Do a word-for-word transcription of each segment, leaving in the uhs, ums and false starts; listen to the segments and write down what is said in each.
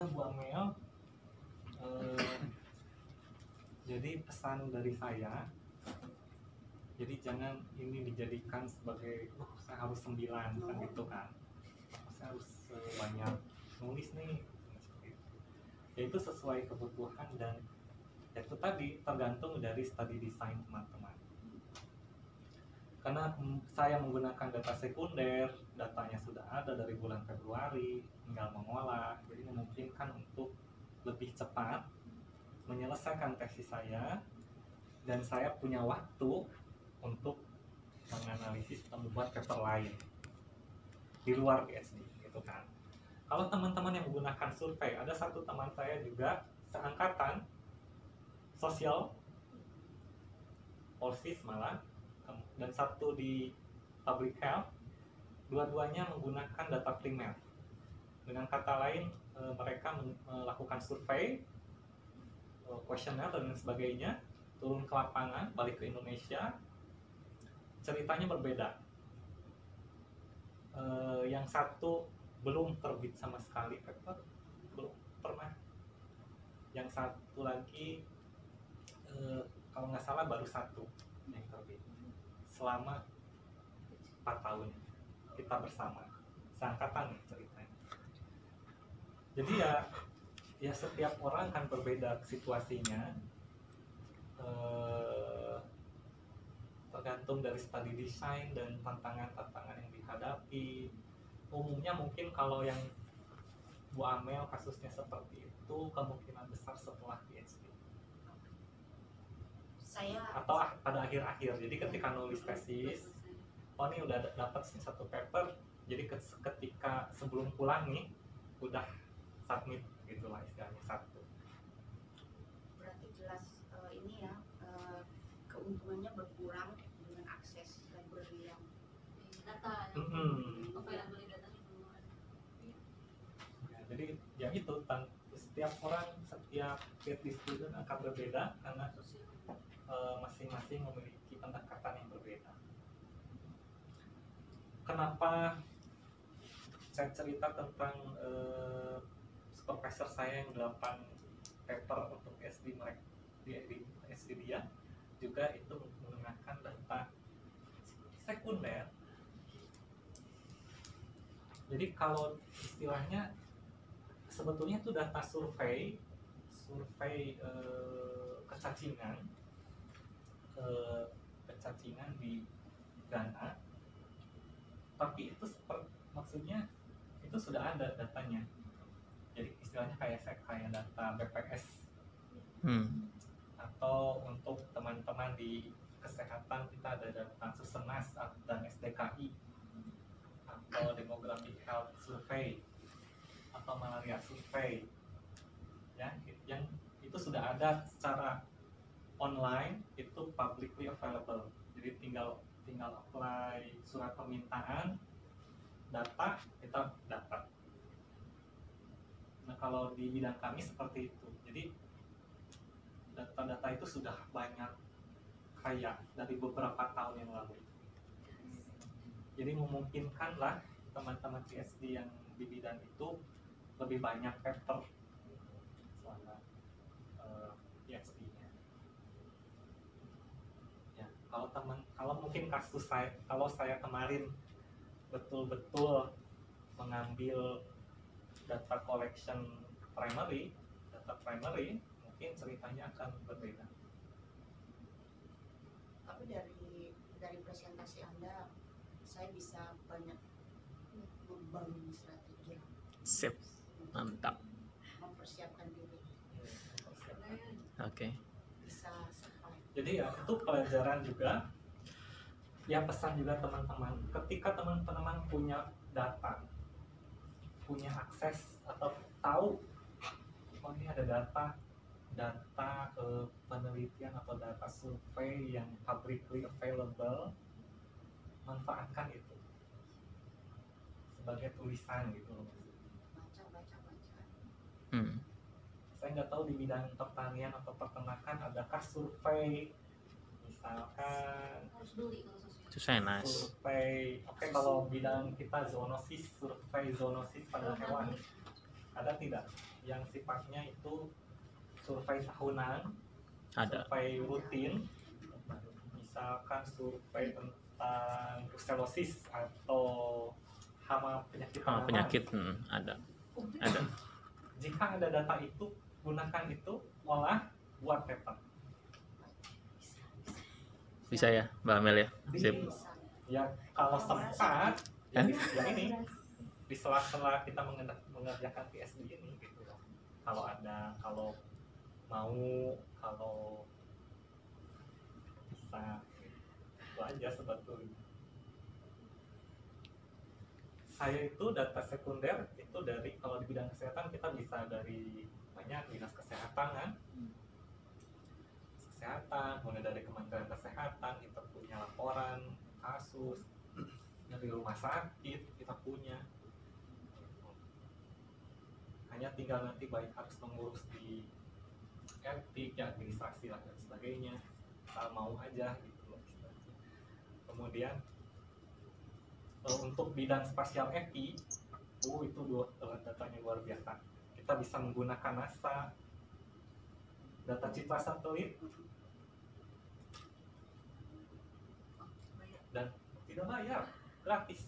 Bu Amel, eh, jadi pesan dari saya, jadi jangan ini dijadikan sebagai oh saya harus sembilan kan gitu kan, saya harus eh, banyak nulis nih, yaitu sesuai kebutuhan dan itu tadi tergantung dari study design teman-teman. Karena saya menggunakan data sekunder, datanya sudah ada dari bulan Februari, tinggal mengolah, jadi memungkinkan untuk lebih cepat menyelesaikan tesis saya, dan saya punya waktu untuk menganalisis atau membuat paper lain di luar P S D gitu kan. Kalau teman-teman yang menggunakan survei, ada satu teman saya juga seangkatan sosial Polsis malah, dan satu di public health, dua-duanya menggunakan data primer. Dengan kata lain, mereka melakukan survei, kuesioner dan sebagainya, turun ke lapangan, balik ke Indonesia, ceritanya berbeda. Yang satu belum terbit sama sekali paper, belum pernah. Yang satu lagi kalau nggak salah baru satu yang terbit selama empat tahun kita bersama, seangkatan ceritanya. Jadi ya, ya setiap orang kan berbeda situasinya, eh, tergantung dari study design dan tantangan-tantangan yang dihadapi. Umumnya mungkin kalau yang Bu Amel kasusnya seperti itu, kemungkinan besar setelah P H D. Saya atau pada akhir-akhir, jadi ketika nulis tesis, oh ini udah dapat satu paper, jadi ketika sebelum pulang nih udah submit gitulah istilahnya satu. Berarti jelas uh, ini ya uh, keuntungannya berkurang dengan akses library yang data yang mm-hmm. available data ya, jadi ya itu setiap orang, setiap P H D student akan berbeda karena masing-masing uh, memiliki pendekatan yang berbeda. Kenapa saya cerita tentang uh, supervisor saya yang delapan paper untuk P H D mereka di P H D dia juga itu menggunakan data sekunder. Jadi kalau istilahnya sebetulnya itu data survei, survei uh, kecacingan. kecacingan di Ghana, tapi itu seperti, maksudnya itu sudah ada datanya, jadi istilahnya kayak kayak data B P S hmm. atau untuk teman-teman di kesehatan kita ada data Susenas dan S D K I atau demographic health survey atau malaria survey ya, yang itu sudah ada secara online, itu publicly available. Jadi tinggal tinggal apply surat permintaan, data kita dapat. Nah kalau di bidang kami seperti itu. Jadi data-data itu sudah banyak kaya dari beberapa tahun yang lalu. Jadi memungkinkanlah teman-teman P H D yang di bidang itu lebih banyak paper selama uh, P H D-nya. Kalau teman, kalau mungkin kasus saya, kalau saya kemarin betul-betul mengambil data collection primary, data primary, mungkin ceritanya akan berbeda. Tapi dari dari presentasi Anda, saya bisa banyak membangun strategi. Sip, mantap. Mempersiapkan diri. Oke. Okay. Bisa Jadi ya itu pelajaran juga, ya pesan juga teman-teman, ketika teman-teman punya data, punya akses atau tahu, oh ini ada data, data eh, penelitian atau data survei yang publicly available, manfaatkan itu sebagai tulisan gitu loh. Baca, baca, baca. Hmm. Saya nggak tahu di bidang pertanian atau peternakan adakah survei, misalkan Susenas. survei, oke okay, kalau bidang kita zoonosis, survei zoonosis pada hewan ada tidak yang sifatnya itu survei tahunan, Ada. survei rutin, misalkan survei tentang brucellosis atau hama penyakit Oh, tanaman. penyakit hmm, ada. Ada. Jika ada data itu, gunakan itu, olah, buat paper. Bisa ya, Mbak Amel ya? Sip. Bisa. Ya kalau sempat, ya, ya ini di sela-sela kita mengen- mengerjakan P S D ini gitu loh. Kalau ada, kalau mau, kalau bisa, itu aja sebetulnya. Saya itu data sekunder itu dari, kalau di bidang kesehatan kita bisa dari banyak dinas kesehatan kan, kesehatan, mulai dari Kementerian Kesehatan kita punya laporan kasus, dari rumah sakit kita punya. Hanya tinggal nanti baik harus mengurus di etik, ya, administrasi lah dan sebagainya. Asal mau aja gitu loh. Kemudian uh, untuk bidang spasial epi, oh itu dua uh, datanya luar biasa. Kita bisa menggunakan NASA, data citra satelit, dan tidak bayar, gratis.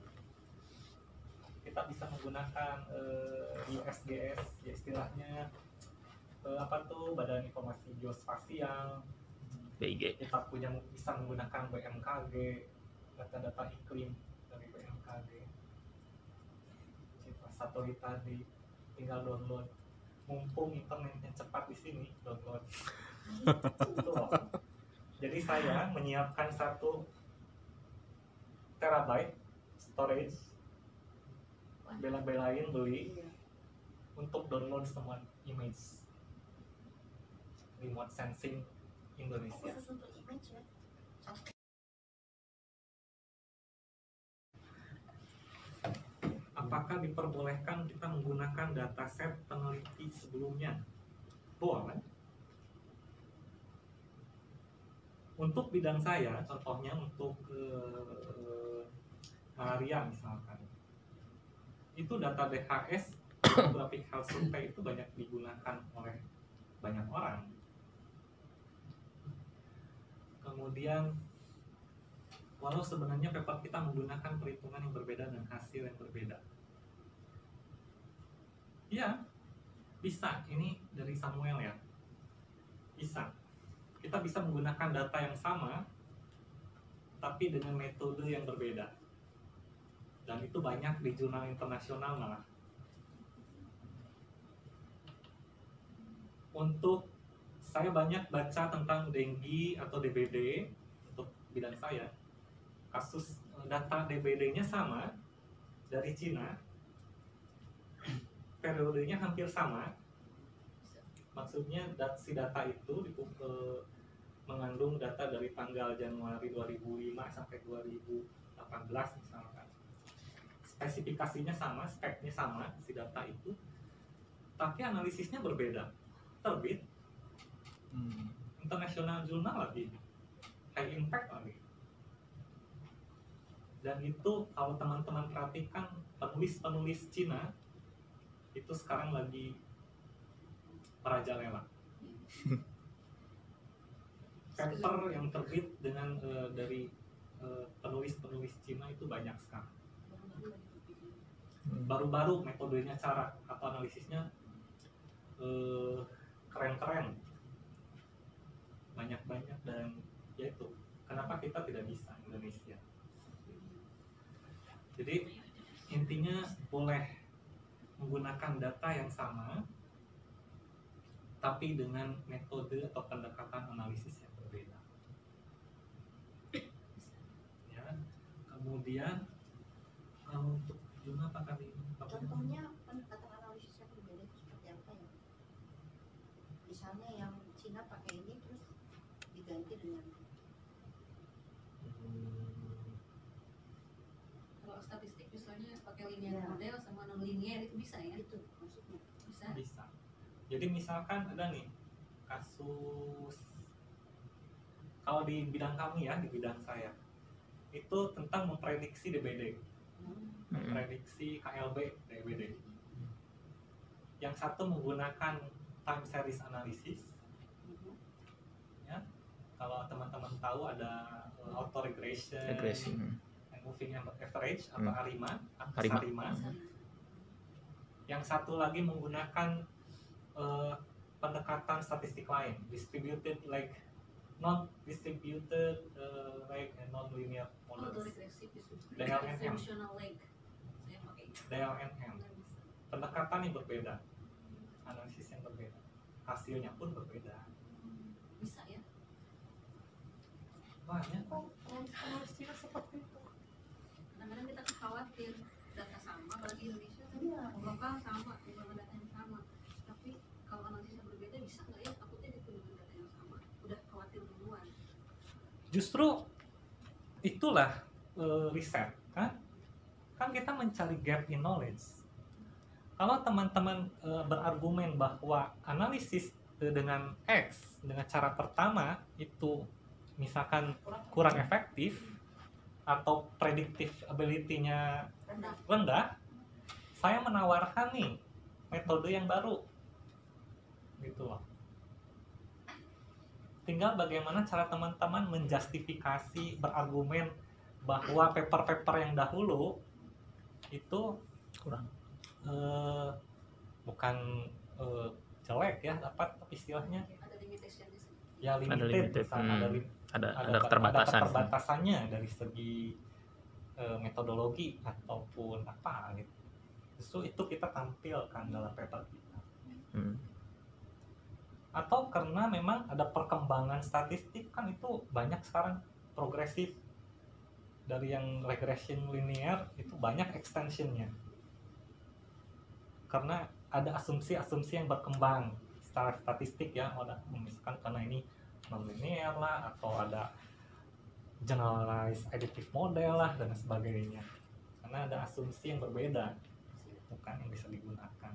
Kita bisa menggunakan uh, U S G S, ya istilahnya uh, apa tuh, Badan Informasi Geospasial. B I G. Kita punya bisa menggunakan B M K G, data-data iklim dari B M K G. Citra satelit tadi, tinggal download. Mumpung internetnya cepat di sini, download. Itu loh. Jadi saya menyiapkan satu terabyte storage, bela-belain beli untuk download semua image remote sensing Indonesia. Khusus untuk image ya. Apakah diperbolehkan kita menggunakan dataset peneliti sebelumnya? Boleh. Untuk bidang saya, contohnya untuk eh, malaria misalkan, itu data D H S, Demographic Health Survey itu banyak digunakan oleh banyak orang. Kemudian, walau sebenarnya paper kita menggunakan perhitungan yang berbeda dan hasil yang berbeda. Ya, bisa. Ini dari Samuel ya. Bisa. Kita bisa menggunakan data yang sama, tapi dengan metode yang berbeda. Dan itu banyak di jurnal internasional malah. Untuk saya banyak baca tentang dengue atau D B D untuk bidang saya. Kasus data D B D-nya sama dari Cina, periodenya hampir sama. Maksudnya dat si data itu eh, mengandung data dari tanggal Januari dua ribu lima sampai dua ribu delapan belas misalkan. Spesifikasinya sama, speknya sama si data itu, tapi analisisnya berbeda. Terbit hmm. international journal lagi, high impact lagi. Dan itu kalau teman-teman perhatikan, penulis-penulis Cina itu sekarang lagi merajalela. Paper yang terbit dengan uh, dari uh, penulis-penulis Cina itu banyak sekali. Baru-baru metodenya, cara atau analisisnya uh, keren-keren, banyak-banyak, dan yaitu kenapa kita tidak bisa Indonesia. Jadi intinya boleh menggunakan data yang sama, tapi dengan metode atau pendekatan analisis yang berbeda. Ya, kemudian untuk jurnal apa tadi? Contohnya pendekatan analisis yang berbeda itu seperti apa ya? Misalnya yang Cina pakai ini terus diganti dengan Hmm, Kalau statistik misalnya pakai linear model sama non linear itu bisa ya? itu maksudnya. Bisa. bisa. Jadi misalkan ada nih kasus, kalau di bidang kami ya, di bidang saya, itu tentang memprediksi D B D, Hmm. memprediksi K L B D B D. yang satu menggunakan time series analysis. Mhm. Ya, kalau teman-teman tahu ada uh, auto regression, Regresi. Hmm. and moving average atau Hmm. ARIMA, atau ARIMA. SARIMA. Bisa. Yang satu lagi menggunakan uh, pendekatan statistik lain, distributed like non distributed uh, like and non linear models, Autoregressive D L N M. distributional leg. Saya pakai itu. D L N M. Nggak bisa. Pendekatan yang berbeda, analisis yang berbeda, hasilnya pun berbeda. Bisa ya. Banyak kok analisis seperti itu. Kadang-kadang kita khawatir data sama, apalagi Indonesia kan Iya. lokal sama, beberapa data yang sama. Tapi kalau analisisnya berbeda bisa nggak ya? Takutnya itu dengan data yang sama. Udah khawatir duluan. Justru itulah uh, riset kan? Kan kita mencari gap in knowledge. Kalau teman-teman uh, berargumen bahwa analisis uh, dengan X dengan cara pertama itu misalkan kurang efektif atau predictive ability-nya Rendah. rendah, saya menawarkan nih metode yang baru gitu loh. Tinggal bagaimana cara teman-teman menjustifikasi berargumen bahwa paper-paper yang dahulu itu Kurang. eh, bukan eh, jelek ya, apa tapi istilahnya Ada limitation di sini. ya limited, limited, misalnya hmm. ada lim- Ada ada, ada keterbatasan. ada keterbatasannya dari segi eh, metodologi ataupun apa gitu. Justru itu kita tampilkan dalam paper kita. Hmm. Atau karena memang ada perkembangan statistik kan itu banyak sekarang progresif, dari yang regression linear itu banyak extensionnya karena ada asumsi-asumsi yang berkembang secara statistik ya, ada misalkan karena ini non-linear lah atau ada generalized additive model lah dan sebagainya, karena ada asumsi yang berbeda bukan yang bisa digunakan.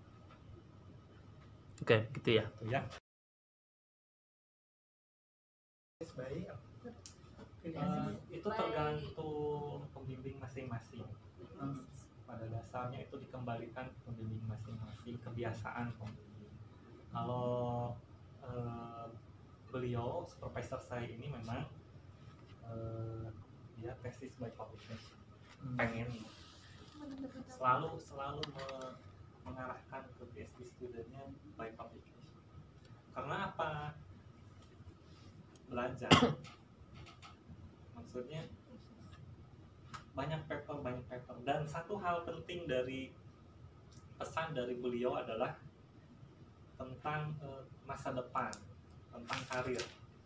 Oke, gitu ya. Itu ya. Baik. Eh, itu tergantung pembimbing masing-masing. Pada dasarnya itu dikembalikan ke pembimbing masing-masing, kebiasaan pembimbing. Kalau eh, beliau supervisor saya ini memang eh, dia tesis by publication, pengen selalu selalu me- mengarahkan ke PhD studentnya by publication. Karena apa? Belajar. Maksudnya banyak paper banyak paper dan satu hal penting dari pesan dari beliau adalah tentang eh, masa depan, tentang karir.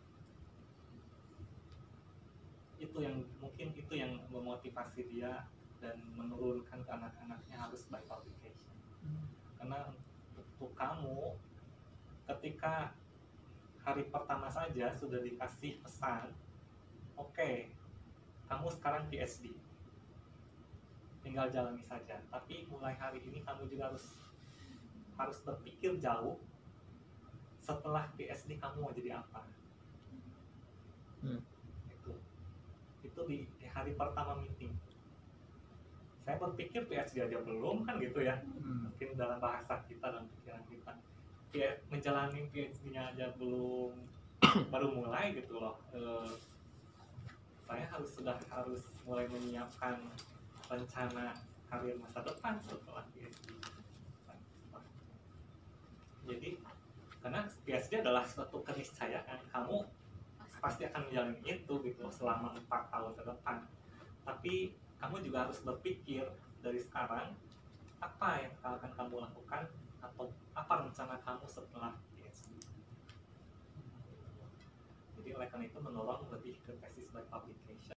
Itu yang mungkin itu yang memotivasi dia dan menurunkan ke anak-anaknya harus by publication. Karena untuk kamu ketika hari pertama saja sudah dikasih pesan, oke, okay, kamu sekarang PhD, tinggal jalani saja. Tapi mulai hari ini kamu juga harus harus berpikir jauh. Setelah PhD kamu mau jadi apa? Hmm. Itu, itu di, di hari pertama meeting. Saya berpikir PhD aja belum kan gitu ya. Mungkin dalam bahasa kita dan pikiran kita, ya, menjalani PhD-nya aja belum, baru mulai gitu loh. E, saya harus sudah harus mulai menyiapkan rencana karir masa depan setelah PhD. Jadi karena PhD adalah suatu keniscayaan, kamu pasti akan menjalani itu gitu selama empat tahun ke depan. Tapi kamu juga harus berpikir dari sekarang apa yang akan kamu lakukan atau apa rencana kamu setelah PhD. Jadi oleh karena itu mendorong lebih ke thesis by publication.